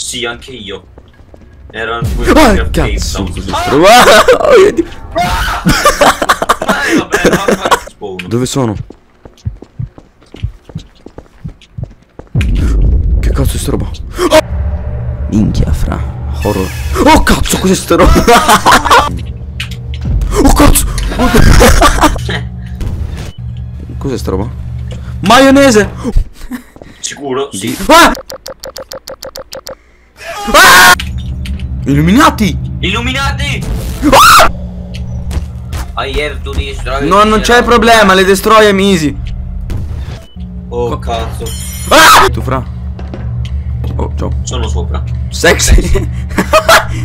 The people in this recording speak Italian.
Sì, anche io. Erano cazzo! Dove sono? Che cazzo è sta roba? Oh! Minchia, fra. Horror. Oh cazzo, cos'è sta roba? Oh cazzo! Cos'è sta roba? Maionese! Sicuro? Sì. Ah! Ah! Illuminati! Illuminati! Ah! I have to destroy. No, non c'è problema, le destroy easy. Oh cazzo. Ah! Tu fra. Oh, ciao. Sono sopra. Sexy.